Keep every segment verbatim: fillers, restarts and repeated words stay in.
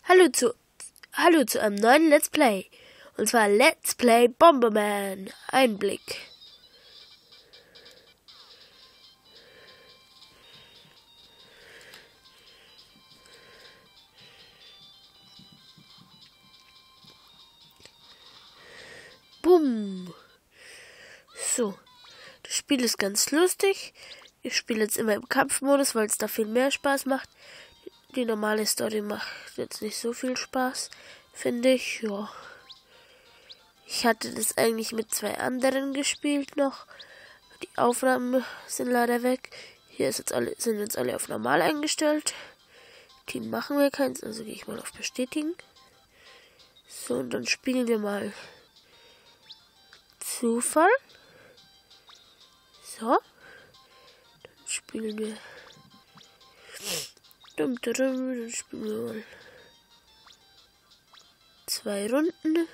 Hallo zu, hallo zu einem neuen Let's Play. Und zwar Let's Play Bomberman. Einblick. Bumm. So. Das Spiel ist ganz lustig. Ich spiele jetzt immer im Kampfmodus, weil es da viel mehr Spaß macht. Die normale Story macht jetzt nicht so viel Spaß, finde ich. Ja. Ich hatte das eigentlich mit zwei anderen gespielt noch. Die Aufnahmen sind leider weg. Hier ist jetzt alle, sind jetzt alle auf normal eingestellt. Team machen wir keins, also gehe ich mal auf Bestätigen. So, und dann spielen wir mal Zufall. So. Dann spielen wir. Dann spielen wir mal zwei Runden.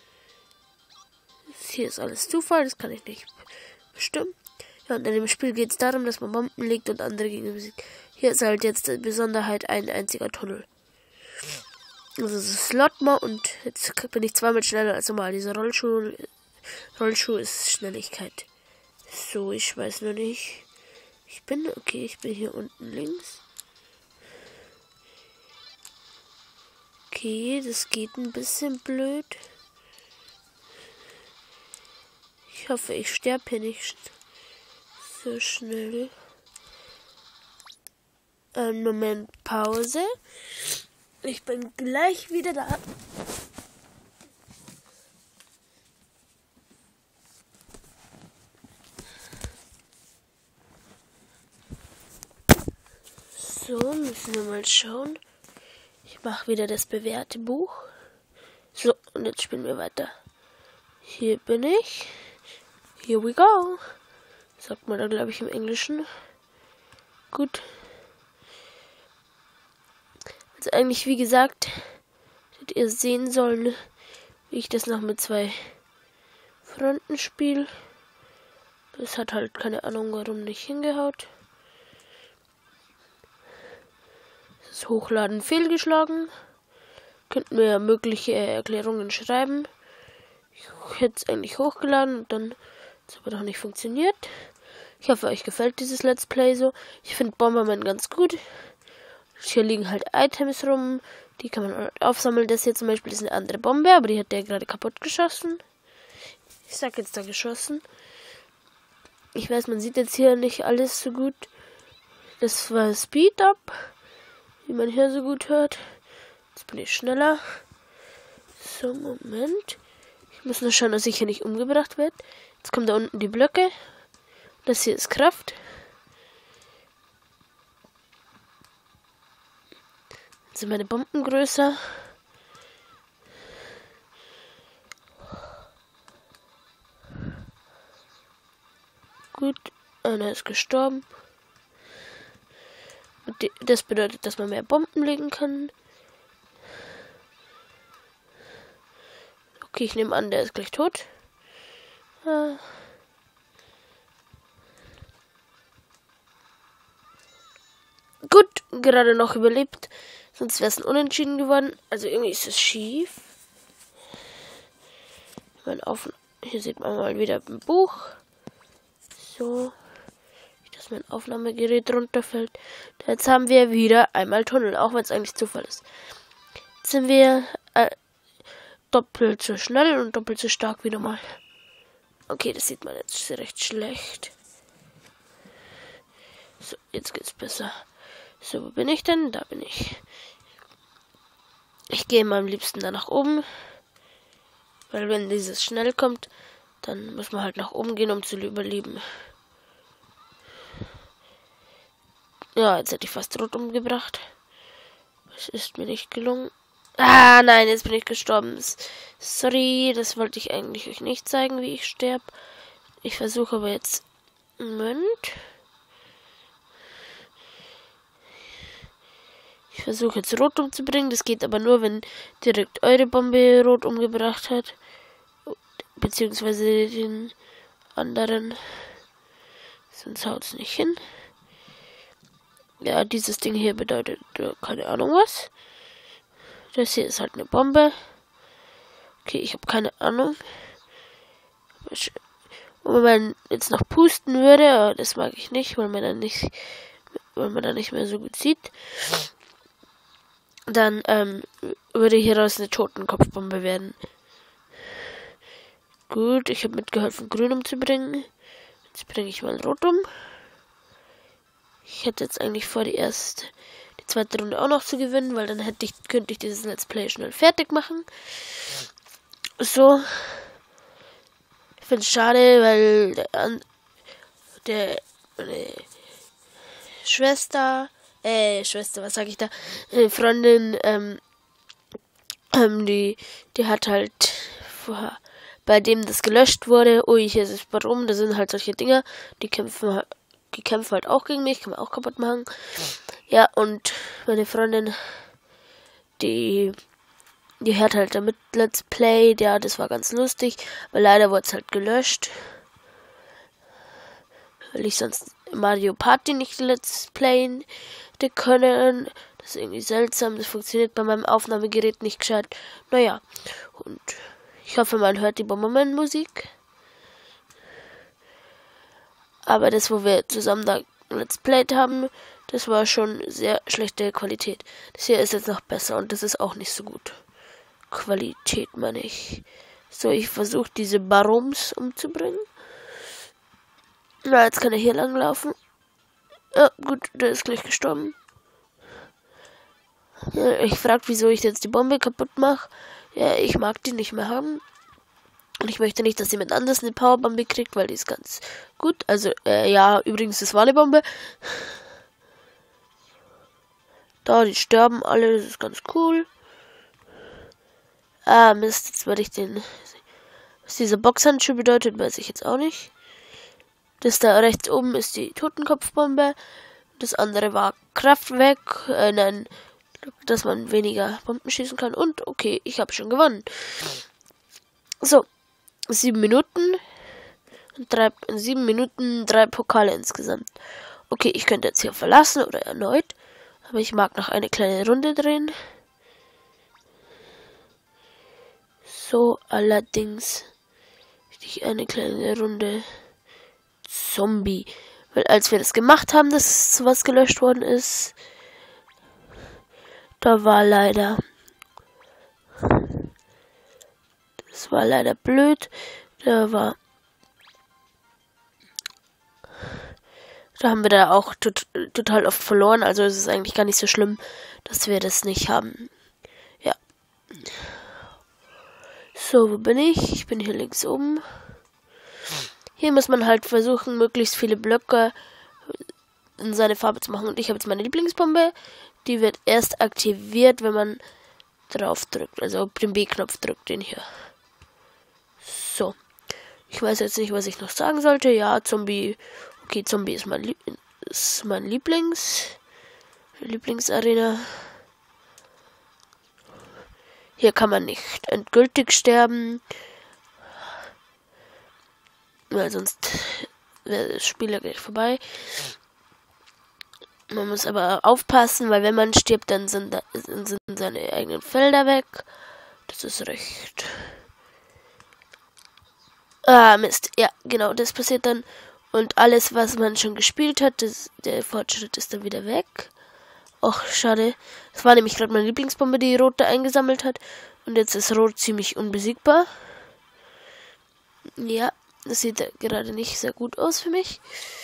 Hier ist alles Zufall, das kann ich nicht bestimmen. Ja, und in dem Spiel geht es darum, dass man Bomben legt und andere Gegner besiegt. Hier ist halt jetzt die Besonderheit ein einziger Tunnel. Also es ist Slotma und jetzt bin ich zweimal schneller als normal. Dieser Rollschuh, Rollschuh ist Schnelligkeit. So, ich weiß noch nicht. Ich bin, okay, ich bin hier unten links. Okay, das geht ein bisschen blöd. Ich hoffe, ich sterbe hier nicht so schnell. Einen Moment Pause. Ich bin gleich wieder da. So, müssen wir mal schauen. Ich mache wieder das bewährte Buch. So, und jetzt spielen wir weiter. Hier bin ich. Here we go. Sagt man da, glaube ich, im Englischen. Gut. Also eigentlich, wie gesagt, hättet ihr sehen sollen, wie ich das noch mit zwei Fronten spiele. Das hat halt keine Ahnung, warum nicht hingehaut. Das Hochladen fehlgeschlagen. Könnten mir ja mögliche Erklärungen schreiben. Ich hätte es eigentlich hochgeladen und dann hat es aber doch nicht funktioniert. Ich hoffe, euch gefällt dieses Let's Play so. Ich finde Bomberman ganz gut. Hier liegen halt Items rum. Die kann man aufsammeln. Das hier zum Beispiel ist eine andere Bombe, aber die hat der gerade kaputt geschossen. Ich sag jetzt da geschossen. Ich weiß, man sieht jetzt hier nicht alles so gut. Das war Speed Up, wie man hier so gut hört. Jetzt bin ich schneller. So, Moment. Ich muss nur schauen, dass ich hier nicht umgebracht werde. Jetzt kommen da unten die Blöcke. Das hier ist Kraft. Jetzt sind meine Bomben größer. Gut, einer ist gestorben. Und das bedeutet, dass man mehr Bomben legen kann. Okay, ich nehme an, der ist gleich tot. Ah. Gut, gerade noch überlebt. Sonst wäre es ein Unentschieden geworden. Also irgendwie ist es schief. Hier sieht man mal wieder ein Buch. So. Dass mein Aufnahmegerät runterfällt. Jetzt haben wir wieder einmal Tunnel, auch wenn es eigentlich Zufall ist. Jetzt sind wir äh, doppelt so schnell und doppelt so stark wie normal. Okay, das sieht man jetzt recht schlecht. So, jetzt geht's besser. So, wo bin ich denn? Da bin ich. Ich gehe mal am liebsten da nach oben. Weil wenn dieses schnell kommt, dann muss man halt nach oben gehen, um zu überleben. Ja, jetzt hätte ich fast rot umgebracht. Das ist mir nicht gelungen. Ah, nein, jetzt bin ich gestorben. Sorry, das wollte ich eigentlich euch nicht zeigen, wie ich sterbe. Ich versuche aber jetzt... Moment. Ich versuche jetzt rot umzubringen. Das geht aber nur, wenn direkt eure Bombe rot umgebracht hat. Beziehungsweise den anderen. Sonst haut es nicht hin. Ja, dieses Ding hier bedeutet, keine Ahnung was. Das hier ist halt eine Bombe. Okay, ich habe keine Ahnung. Und wenn man jetzt noch pusten würde, aber das mag ich nicht, weil man dann nicht, weil man dann nicht mehr so gut sieht, dann ähm, würde hieraus eine Totenkopfbombe werden. Gut, ich habe mitgeholfen, grün umzubringen. Jetzt bringe ich mal rot um. Ich hätte jetzt eigentlich vor, die erste, die zweite Runde auch noch zu gewinnen, weil dann hätte ich, könnte ich dieses Let's Play schnell fertig machen. So. Ich finde es schade, weil der, der meine Schwester, äh, Schwester, was sage ich da? Eine Freundin, ähm, ähm, die, die hat halt vorher, bei dem das gelöscht wurde, ui, hier ist es warum, da sind halt solche Dinger, die kämpfen, die kämpfen halt auch gegen mich, kann man auch kaputt machen. Ja, und meine Freundin, die, die hört halt damit Let's Play, ja, das war ganz lustig, weil leider wurde es halt gelöscht. Weil ich sonst Mario Party nicht Let's Playen können. Das ist irgendwie seltsam, das funktioniert bei meinem Aufnahmegerät nicht gescheit. Naja, und ich hoffe, man hört die Bomberman-Musik. Aber das, wo wir zusammen da Let's Played haben, das war schon sehr schlechte Qualität. Das hier ist jetzt noch besser und das ist auch nicht so gut. Qualität, meine ich. So, ich versuche diese Barums umzubringen. Na, jetzt kann er hier lang laufen. Ja, gut, der ist gleich gestorben. Ja, ich frage, wieso ich jetzt die Bombe kaputt mache. Ja, ich mag die nicht mehr haben. Und ich möchte nicht, dass jemand anderes eine Powerbombe kriegt, weil die ist ganz gut. Also, äh, ja, übrigens, das war eine Bombe. Da, die sterben alle, das ist ganz cool. Ah, Mist, jetzt werde ich den... Was dieser Boxhandschuh bedeutet, weiß ich jetzt auch nicht. Das da rechts oben ist die Totenkopfbombe. Das andere war Kraftwerk. Äh, nein, dass man weniger Bomben schießen kann. Und okay, ich habe schon gewonnen. So, sieben Minuten. Und drei, in sieben Minuten drei Pokale insgesamt. Okay, ich könnte jetzt hier verlassen oder erneut. Aber ich mag noch eine kleine Runde drehen. So, allerdings ich eine kleine Runde Zombie. Weil als wir das gemacht haben, dass sowas gelöscht worden ist, da war leider... Das war leider blöd. Da war... Da haben wir da auch tot, total oft verloren. Also es ist eigentlich gar nicht so schlimm, dass wir das nicht haben. Ja. So, wo bin ich? Ich bin hier links oben. Hier muss man halt versuchen, möglichst viele Blöcke in seine Farbe zu machen. Und ich habe jetzt meine Lieblingsbombe. Die wird erst aktiviert, wenn man drauf drückt. Also auf den B-Knopf drückt, den hier. So. Ich weiß jetzt nicht, was ich noch sagen sollte. Ja, Zombie. Okay, Zombie ist mein, Lieb ist mein Lieblings. Lieblingsarena. Hier kann man nicht endgültig sterben. Weil sonst wäre das Spiel ja gleich vorbei. Man muss aber aufpassen, weil wenn man stirbt, dann sind, da, sind seine eigenen Felder weg. Das ist recht. Ah, Mist. Ja, genau, das passiert dann. Und alles, was man schon gespielt hat, das, der Fortschritt ist dann wieder weg. Och, schade. Das war nämlich gerade meine Lieblingsbombe, die Rot da eingesammelt hat. Und jetzt ist Rot ziemlich unbesiegbar. Ja, das sieht gerade nicht sehr gut aus für mich.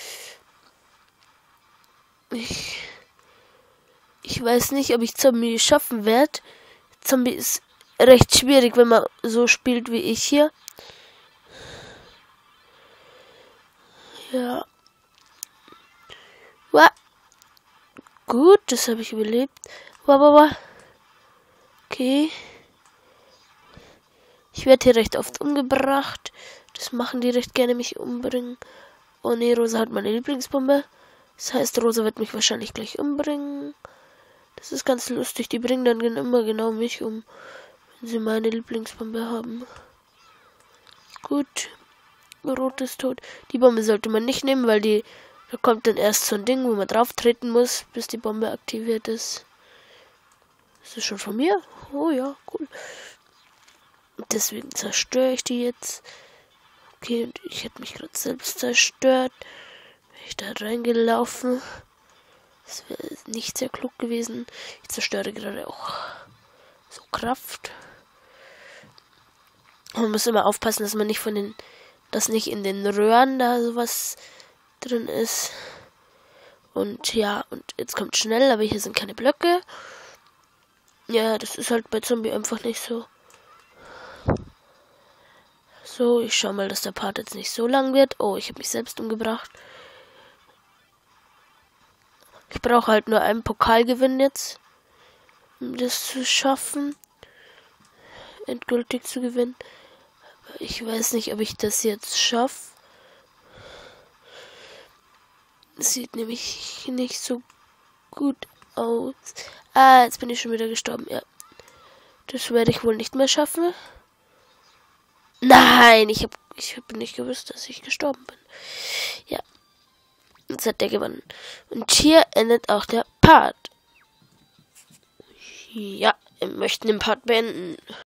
Ich, ich weiß nicht, ob ich Zombie schaffen werde. Zombie ist recht schwierig, wenn man so spielt wie ich hier. Ja. Wow. Gut, das habe ich überlebt. Wow, wow, wow. Okay. Ich werde hier recht oft umgebracht. Das machen die recht gerne, mich umbringen. Oh ne, Rosa hat meine Lieblingsbombe. Das heißt, Rosa wird mich wahrscheinlich gleich umbringen. Das ist ganz lustig. Die bringen dann immer genau mich um, wenn sie meine Lieblingsbombe haben. Gut. Rot ist tot. Die Bombe sollte man nicht nehmen, weil die da kommt dann erst so ein Ding, wo man drauf treten muss, bis die Bombe aktiviert ist. Ist das schon von mir? Oh ja, cool. Deswegen zerstöre ich die jetzt. Okay, und ich hätte mich gerade selbst zerstört. Wäre ich da reingelaufen. Das wäre nicht sehr klug gewesen. Ich zerstöre gerade auch so Kraft. Man muss immer aufpassen, dass man nicht von den, dass nicht in den Röhren da sowas drin ist. Und ja, und jetzt kommt schnell, aber hier sind keine Blöcke. Ja, das ist halt bei Zombie einfach nicht so. So, ich schau mal, dass der Part jetzt nicht so lang wird. Oh, ich habe mich selbst umgebracht. Ich brauche halt nur einen Pokalgewinn jetzt, um das zu schaffen, endgültig zu gewinnen. Aber ich weiß nicht, ob ich das jetzt schaffe. Sieht nämlich nicht so gut aus. Ah, jetzt bin ich schon wieder gestorben, ja. Das werde ich wohl nicht mehr schaffen. Nein, ich habe ich hab nicht gewusst, dass ich gestorben bin. Ja. Jetzt hat der gewonnen. Und hier endet auch der Part. Ja, wir möchten den Part beenden.